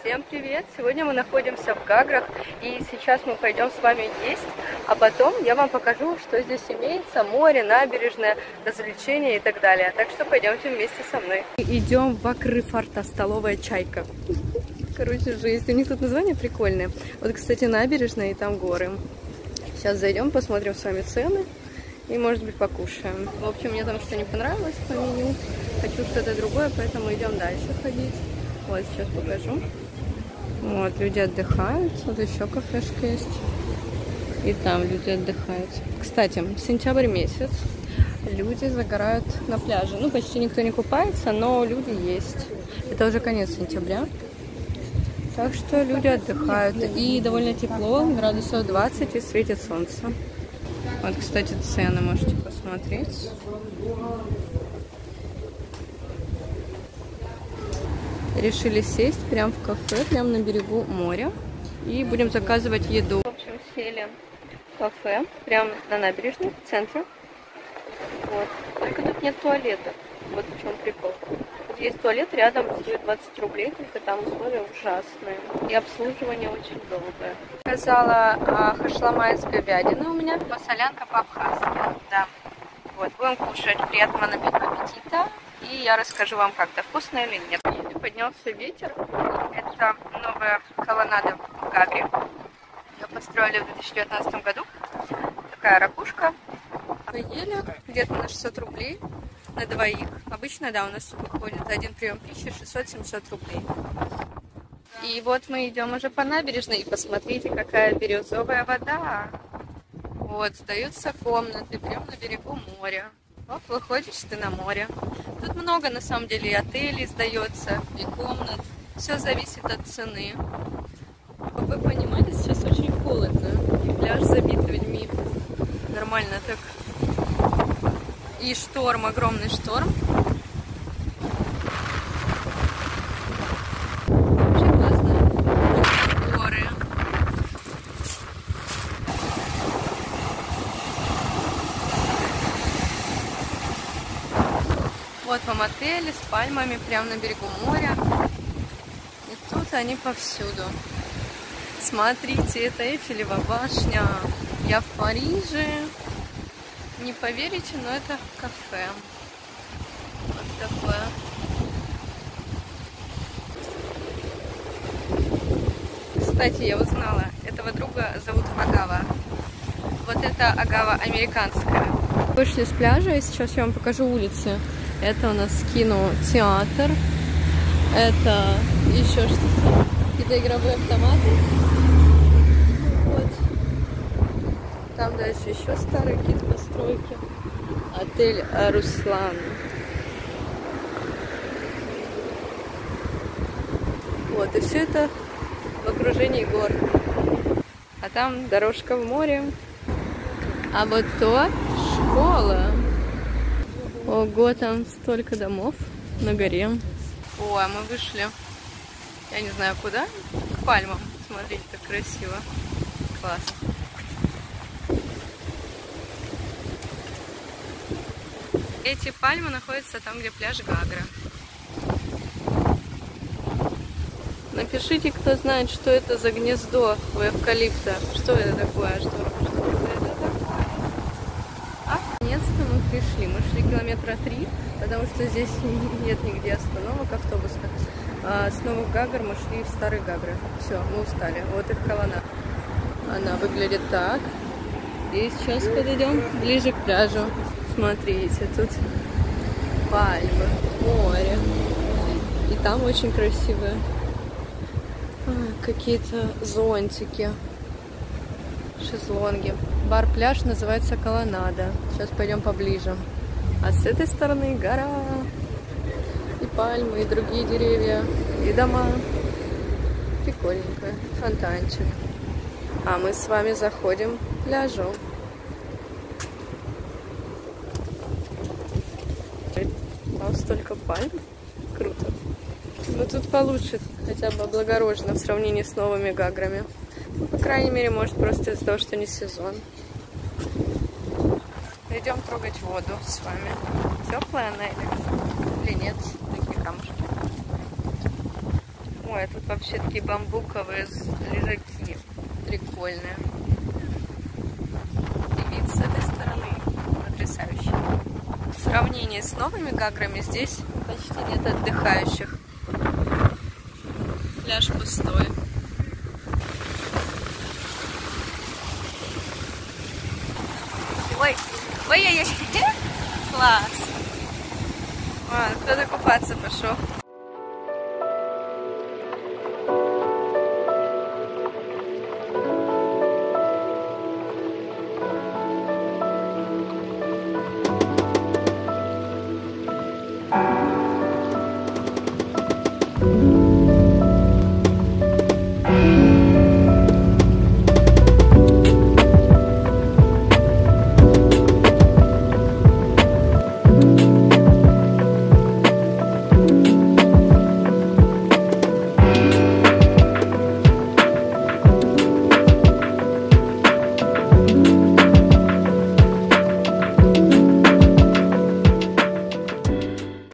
Всем привет! Сегодня мы находимся в Гаграх, и сейчас мы пойдем с вами есть, а потом я вам покажу, что здесь имеется: море, набережная, развлечения и так далее. Так что пойдемте вместе со мной. Идем в Акрыфарта, столовая чайка. Короче, жесть. У них тут название прикольное. Вот, кстати, набережная, и там горы. Сейчас зайдем, посмотрим с вами цены и, может быть, покушаем. В общем, мне там что-то не понравилось по меню. Хочу что-то другое, поэтому идем дальше ходить. Вот, сейчас покажу. Вот, люди отдыхают. Вот еще кафешка есть. И там люди отдыхают. Кстати, сентябрь месяц. Люди загорают на пляже. Ну, почти никто не купается, но люди есть. Это уже конец сентября. Так что люди отдыхают. И довольно тепло, градусов 20, и светит солнце. Вот, кстати, цены можете посмотреть. Решили сесть прямо в кафе, прямо на берегу моря. И будем заказывать еду. В общем, сели в кафе, прямо на набережной, в центре. Вот. Только тут нет туалета. Вот в чем прикол. Тут есть туалет рядом, стоит 20 рублей, только там условия ужасные. И обслуживание очень долгое. Заказала хашлама из говядины у меня. Солянка по-абхазски. Да. Вот, будем кушать. Приятного аппетита. И я расскажу вам, как-то вкусно или нет. И поднялся ветер. Это новая колоннада в Гагре. Ее построили в 2019 году. Такая ракушка. Поели где-то на 600 рублей на двоих. Обычно, да, у нас выходит один прием пищи 600-700 рублей. И вот мы идем уже по набережной. И посмотрите, какая бирюзовая вода. Вот, сдаются комнаты прямо на берегу моря. Оп, выходишь ты на море. Тут много, на самом деле, и отелей сдается, и комнат. Все зависит от цены. Как вы понимаете, сейчас очень холодно. И пляж забит людьми. Нормально так. И шторм, огромный шторм. Вообще классно. Горы. Вот вам отели с пальмами прямо на берегу моря. И тут они повсюду. Смотрите, это Эйфелева башня. Я в Париже. Не поверите, но это кафе. Вот такое. Кстати, я узнала, этого друга зовут Агава. Вот это Агава американская. Вышли с пляжа, и сейчас я вам покажу улицы. Это у нас кинотеатр. Это еще что-то. Какие-то игровые автоматы. Вот. Там дальше еще старые какие-то постройки. Отель Руслан. Вот, и все это в окружении гор. А там дорожка в море. А вот то школа. Ого, там столько домов на горе. О, а мы вышли, я не знаю куда, к пальмам. Смотрите, как красиво. Класс. Эти пальмы находятся там, где пляж Гагра. Напишите, кто знает, что это за гнездо у эвкалипта. Что это такое? Что это такое? Наконец-то мы пришли. Мы шли километра 3, потому что здесь нет нигде остановок автобусных. А с Новых Гагр мы шли в Старый Гагры. Все, мы устали. Вот их колонна. Она выглядит так. И сейчас подойдем ближе к пляжу. Смотрите, тут пальмы, море. И там очень красивые какие-то зонтики, шезлонги. Бар-пляж называется Колоннада. Сейчас пойдем поближе. А с этой стороны гора. И пальмы, и другие деревья, и дома. Прикольненько. Фонтанчик. А мы с вами заходим к пляжу. Там столько пальм. Круто. Но тут получше, хотя бы облагорожено в сравнении с новыми Гаграми. Ну, по крайней мере, может, просто из-за того, что не сезон. Идем трогать воду с вами. Теплая она или нет? Такие камушки. Ой, красивая. Тут вообще такие бамбуковые лежаки. Прикольные. И вид с этой стороны потрясающий. В сравнении с новыми Гаграми здесь почти нет отдыхающих. Пляж пустой. Ой, ой-ой-ой, класс. Кто-то купаться пошел.